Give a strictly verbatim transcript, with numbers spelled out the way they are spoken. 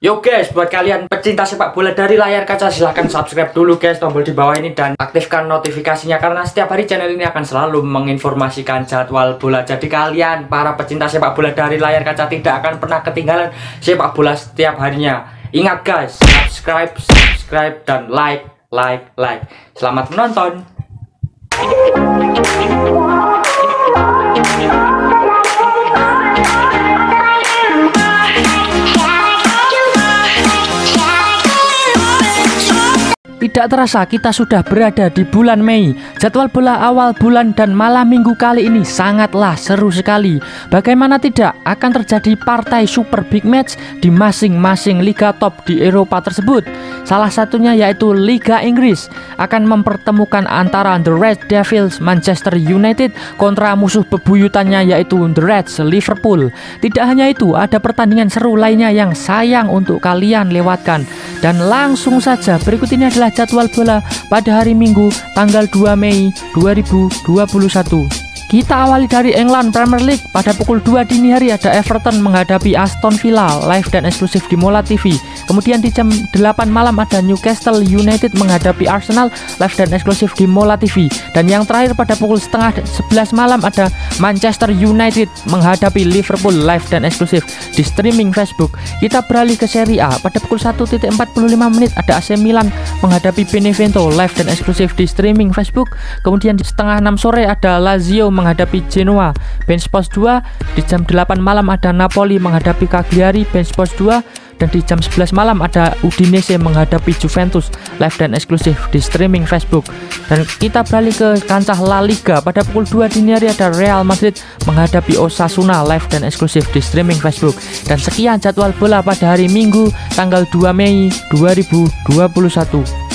Yo guys, buat kalian pecinta sepak bola dari layar kaca, silahkan subscribe dulu guys, tombol di bawah ini, dan aktifkan notifikasinya karena setiap hari channel ini akan selalu menginformasikan jadwal bola. Jadi kalian para pecinta sepak bola dari layar kaca tidak akan pernah ketinggalan sepak bola setiap harinya. Ingat guys, subscribe, subscribe, dan like, like, like. Selamat menonton. Tidak terasa kita sudah berada di bulan Mei. Jadwal bola awal bulan dan malam minggu kali ini sangatlah seru sekali. Bagaimana tidak akan terjadi partai super big match di masing-masing liga top di Eropa tersebut. Salah satunya yaitu Liga Inggris akan mempertemukan antara The Red Devils Manchester United kontra musuh bebuyutannya yaitu The Reds Liverpool. Tidak hanya itu, ada pertandingan seru lainnya yang sayang untuk kalian lewatkan. Dan langsung saja, berikut ini adalah jadwal bola pada hari Minggu tanggal dua Mei dua ribu dua puluh satu. Kita awali dari England Premier League. Pada pukul dua dini hari ada Everton menghadapi Aston Villa, live dan eksklusif di Mola T V. Kemudian di jam delapan malam ada Newcastle United menghadapi Arsenal, live dan eksklusif di Mola T V. Dan yang terakhir pada pukul setengah sebelas malam ada Manchester United menghadapi Liverpool, live dan eksklusif di streaming Facebook. Kita beralih ke Serie A. Pada pukul satu empat puluh lima menit ada A C Milan menghadapi Benevento, live dan eksklusif di streaming Facebook. Kemudian di setengah enam sore ada Lazio menghadapi Genoa, Ben Sports dua. Di jam delapan malam ada Napoli menghadapi Cagliari, Ben Sports dua. Dan di jam sebelas malam ada Udinese menghadapi Juventus, live dan eksklusif di streaming Facebook. Dan kita beralih ke kancah La Liga. Pada pukul dua dini hari ada Real Madrid menghadapi Osasuna, live dan eksklusif di streaming Facebook. Dan sekian jadwal bola pada hari Minggu tanggal dua Mei dua ribu dua puluh satu.